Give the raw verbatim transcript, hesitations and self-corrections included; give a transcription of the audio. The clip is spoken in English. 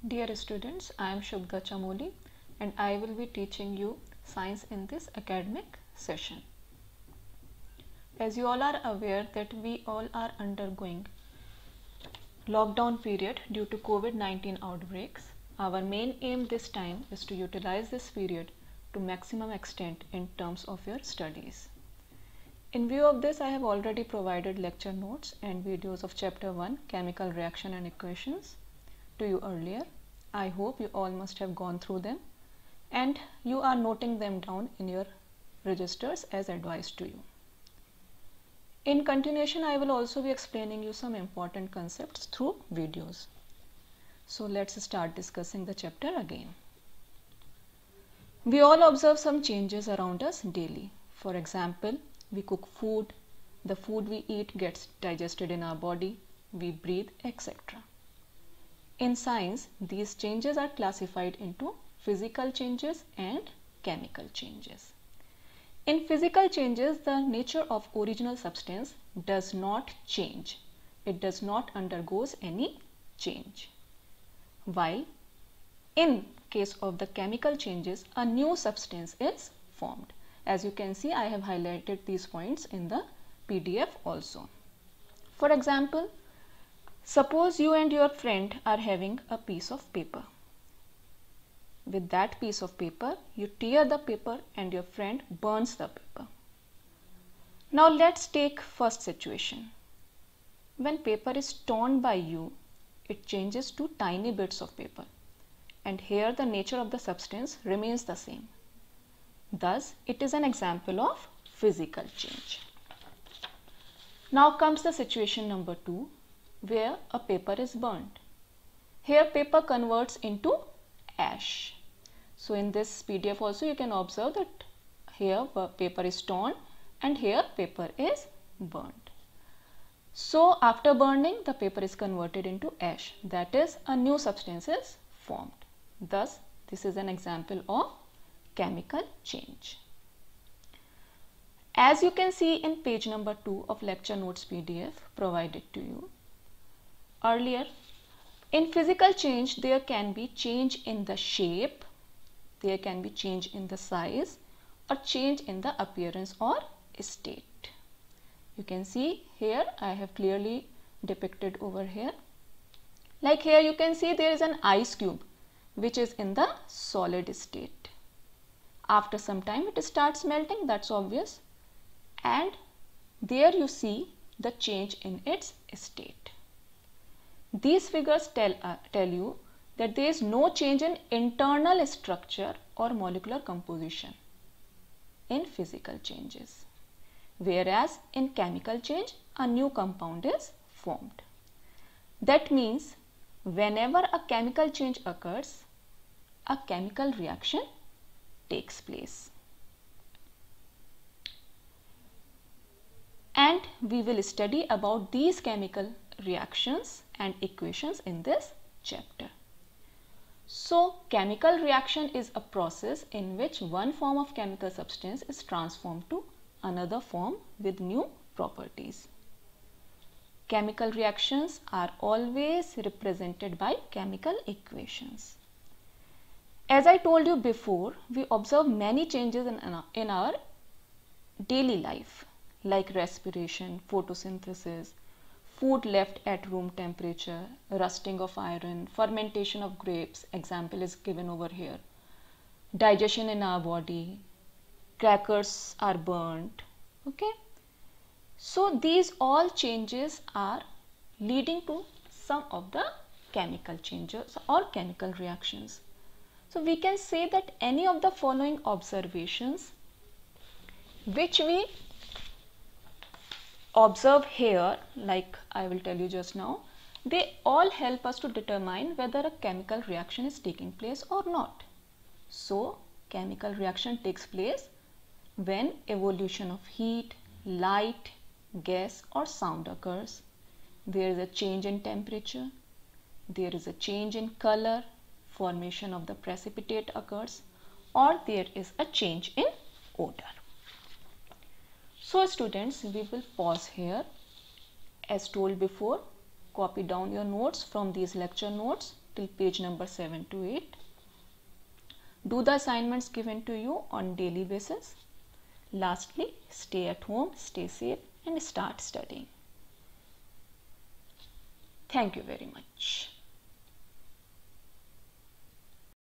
Dear students, I am Subhda Chamoli and I will be teaching you science in this academic session. As you all are aware that we all are undergoing lockdown period due to COVID nineteen outbreaks, our main aim this time is to utilize this period to maximum extent in terms of your studies. In view of this, I have already provided lecture notes and videos of chapter one, chemical reaction and equations, to you earlier. I hope you all must have gone through them and you are noting them down in your registers as advised to you. In continuation, I will also be explaining you some important concepts through videos. So let's start discussing the chapter again. We all observe some changes around us daily. For example, we cook food, the food we eat gets digested in our body, we breathe, et cetera. In science, these changes are classified into physical changes and chemical changes. In physical changes, the nature of original substance does not change. It does not undergo any change. While in case of the chemical changes, a new substance is formed. As you can see, I have highlighted these points in the P D F also. For example, suppose you and your friend are having a piece of paper. With that piece of paper, you tear the paper and your friend burns the paper. Now let's take first situation. When paper is torn by you, it changes to tiny bits of paper, and here the nature of the substance remains the same. Thus, it is an example of physical change. Now comes the situation number two, where a paper is burnt. Here paper converts into ash. So in this P D F also you can observe that here paper is torn and here paper is burnt. So after burning, the paper is converted into ash. That is, a new substance is formed. Thus, this is an example of chemical change. As you can see in page number two of lecture notes P D F provided to you earlier, in physical change there can be change in the shape, there can be change in the size, or change in the appearance or state. You can see here I have clearly depicted over here. Like here you can see there is an ice cube which is in the solid state. After some time it starts melting, that's obvious, and there you see the change in its state. These figures tell, uh, tell you that there is no change in internal structure or molecular composition in physical changes, whereas in chemical change a new compound is formed. That means whenever a chemical change occurs, a chemical reaction takes place. And we will study about these chemical reactions and equations in this chapter. So, chemical reaction is a process in which one form of chemical substance is transformed to another form with new properties. Chemical reactions are always represented by chemical equations. As I told you before, we observe many changes in, in our daily life, like respiration, photosynthesis, food left at room temperature, rusting of iron, fermentation of grapes, example is given over here, digestion in our body, crackers are burnt, okay. So these all changes are leading to some of the chemical changes or chemical reactions. So we can say that any of the following observations which we observe here, like I will tell you just now, they all help us to determine whether a chemical reaction is taking place or not. So chemical reaction takes place when evolution of heat, light, gas or sound occurs. There is a change in temperature, there is a change in color, formation of the precipitate occurs, or there is a change in odor. So students, we will pause here. As told before, copy down your notes from these lecture notes till page number seven to eight. Do the assignments given to you on daily basis. Lastly, stay at home, stay safe and start studying. Thank you very much.